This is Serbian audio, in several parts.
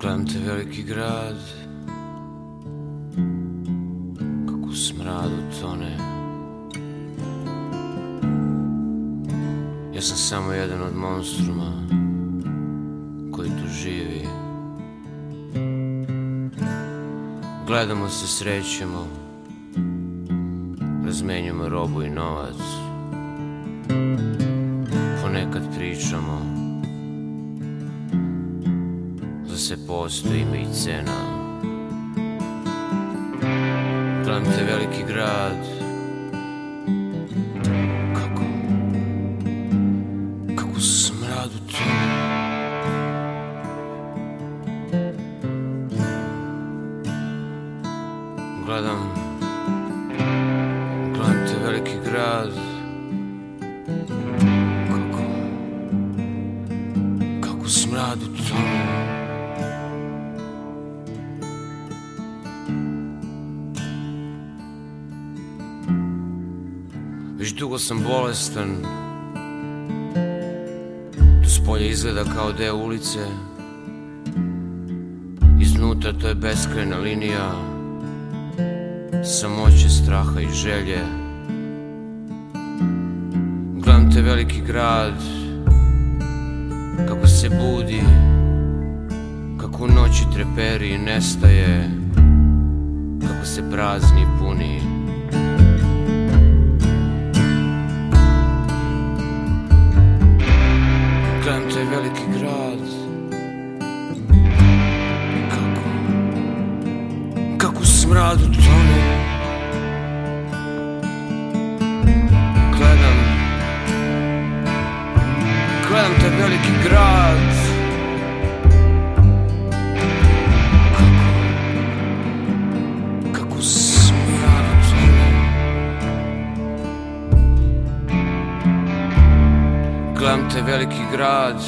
Gledam te veliki grad, kako u smradu tone. Ja sam samo jedan od monstruma koji tu živi. Gledamo se, srećemo, razmenjujemo robu i novac. Ponekad pričamo, za sve postoji ime i cena. Gledam te veliki grad, kako u smradu tone. Gledam te veliki grad, kako u smradu tone. Već dugo sam bolestan, tu spolje izgleda kao deo ulice, iznutra to je beskrajna linija samoće, straha i želje. Gledam te veliki grad, kako se budi, kako u noći treperi i nestaje, kako se prazni i puni. Gledam te veliki grad, kako u smradu tone. Gledam te veliki grad, kako u smradu tone. Gledam te veliki grad,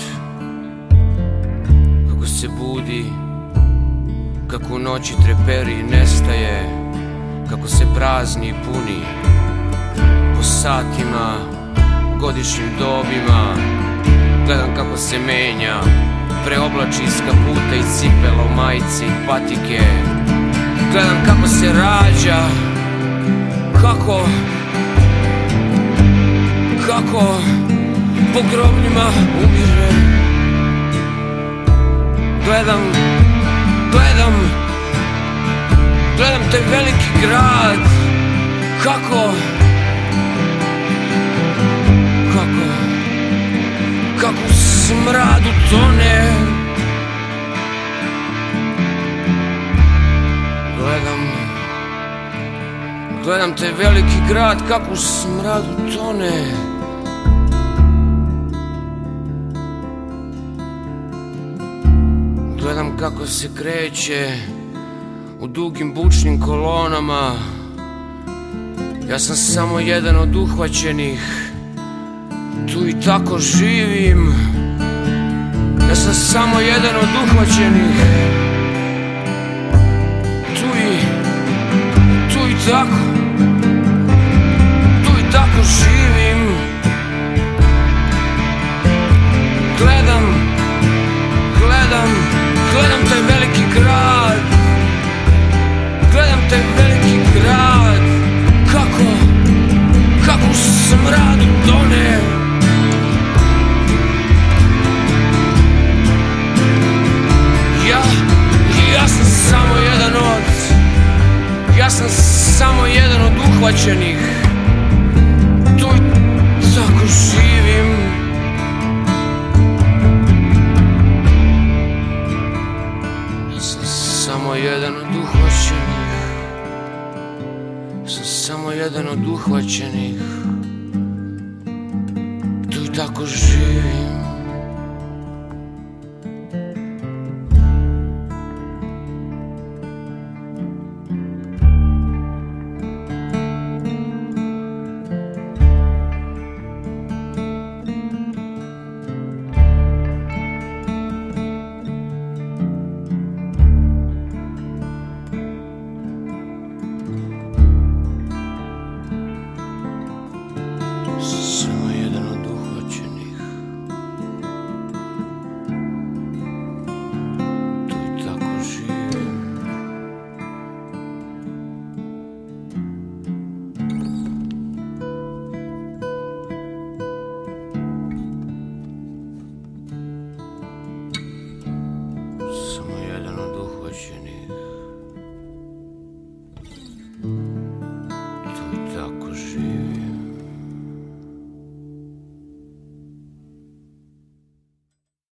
kako se budi, kako u noći treperi i nestaje, kako se prazni i puni. Po satima, godišnjim dobima, gledam kako se menja, preoblači iz kaputa i cipela u majici i patike. Gledam kako se rađa, kako po grobljima umire. Gledam taj veliki grad, kako u smradu tone. Gledam taj veliki grad, kako u smradu tone. Gledam kako se kreće u dugim bučnim kolonama. Ja sam samo jedan od uhvaćenih, tu i tako živim. Ja sam samo jedan od uhvaćenih, tu i tako živim. Gledam taj veliki grad, kako u smradu tone. Ja sam samo jedan od uhvaćenih, tu i tako živim. Ja sam samo jedan od uhvaćenih, tu i tako živim.